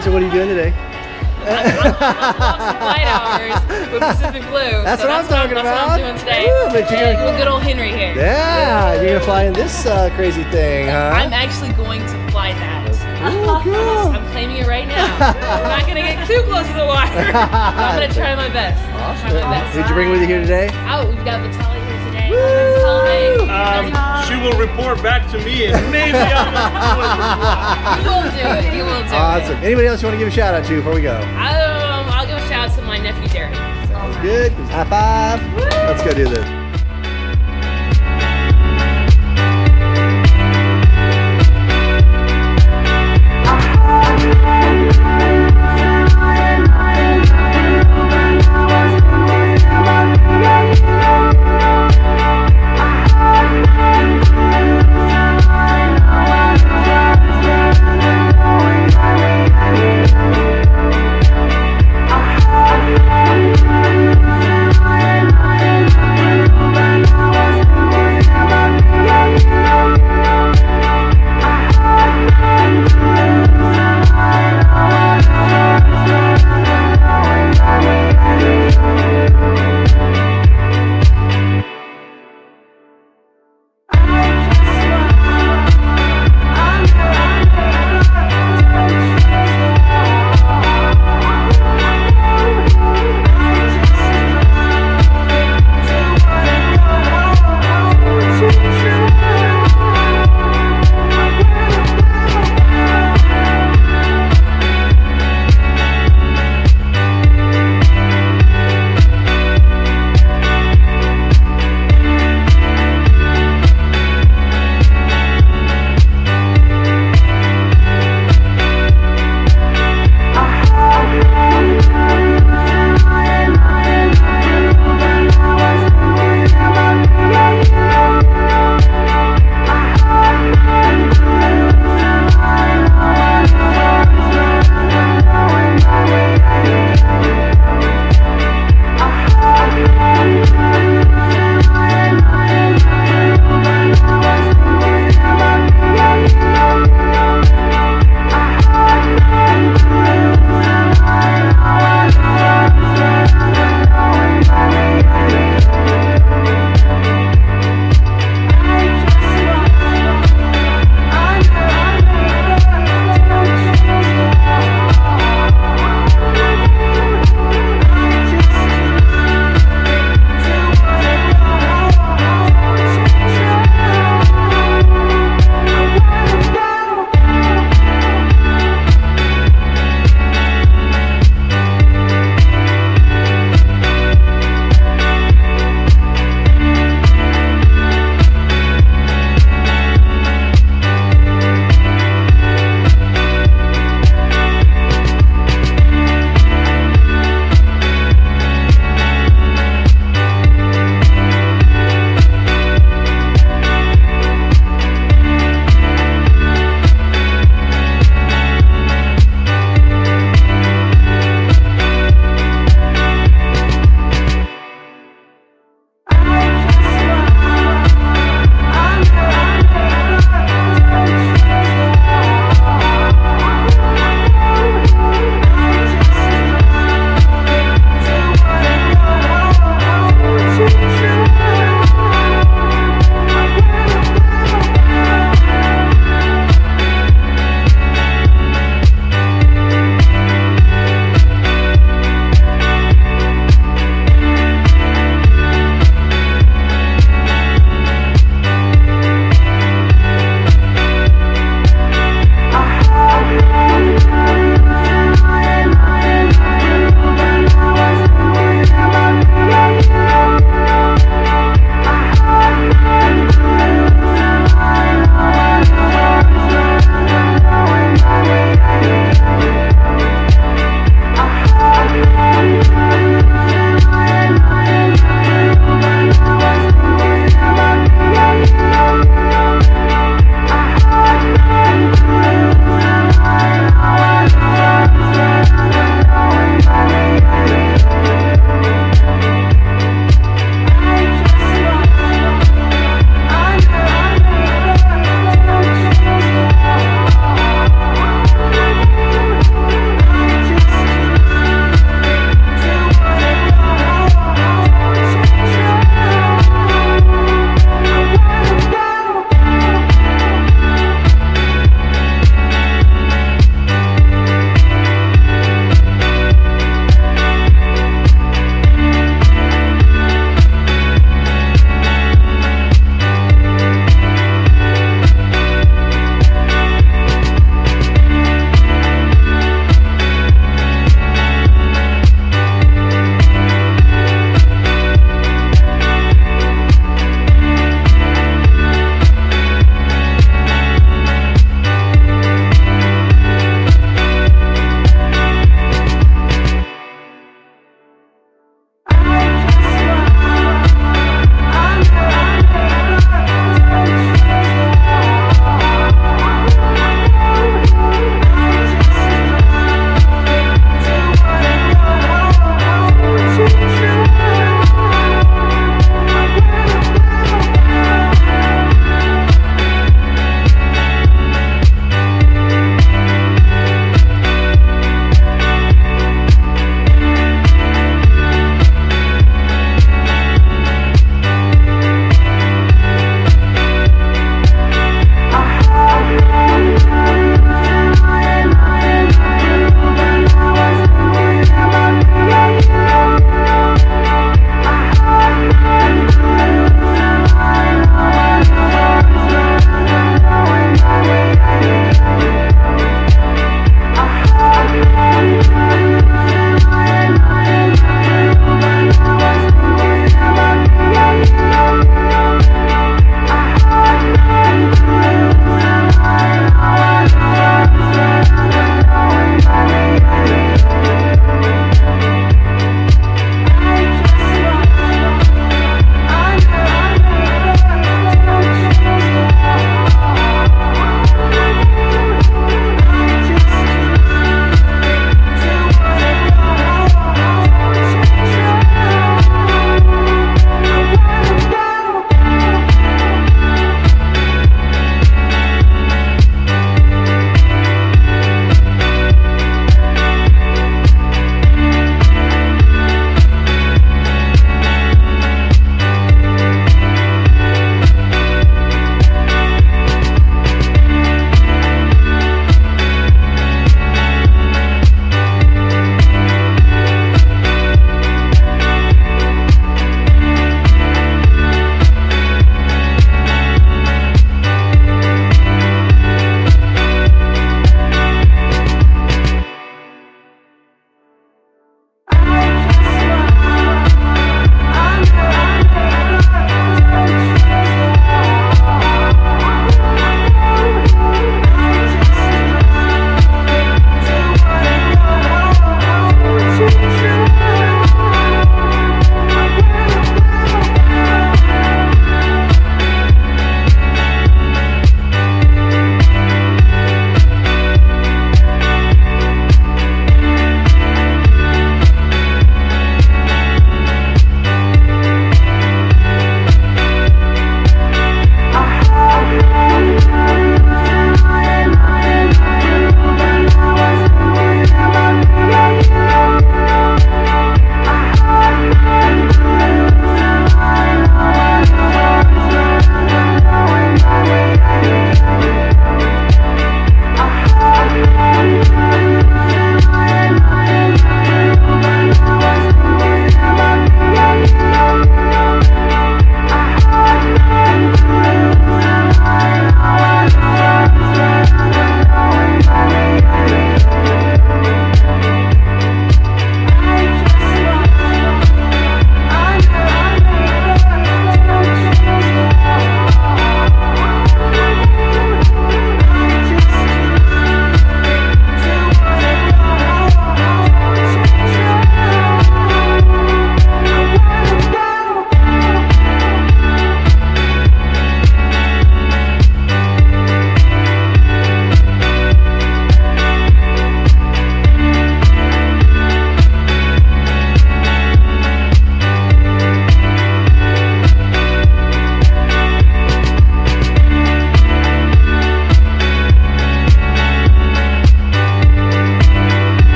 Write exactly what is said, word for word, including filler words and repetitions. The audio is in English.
So what are you doing today? I'm, I'm, I'm flight hours with Pacific Blue. That's so what I'm that's talking what, about. That's what I'm doing today. Ooh, but you're and gonna... with good old Henry here. Yeah, you're gonna fly in this uh, crazy thing, huh? I'm actually going to fly that. Cool, cool. I'm claiming it right now. We're not gonna get too close to the water. I'm gonna try my best. I'm gonna try my best. Who'd you bring with you here today? Oh, we've got Vitaly here today. Vitaly. Um, she will report back to me and maybe I'm gonna He will do it. He will do awesome. it. Anybody else you want to give a shout out to before we go? Um, I'll give a shout out to my nephew Derek. Sounds good. High five. Let's go do this.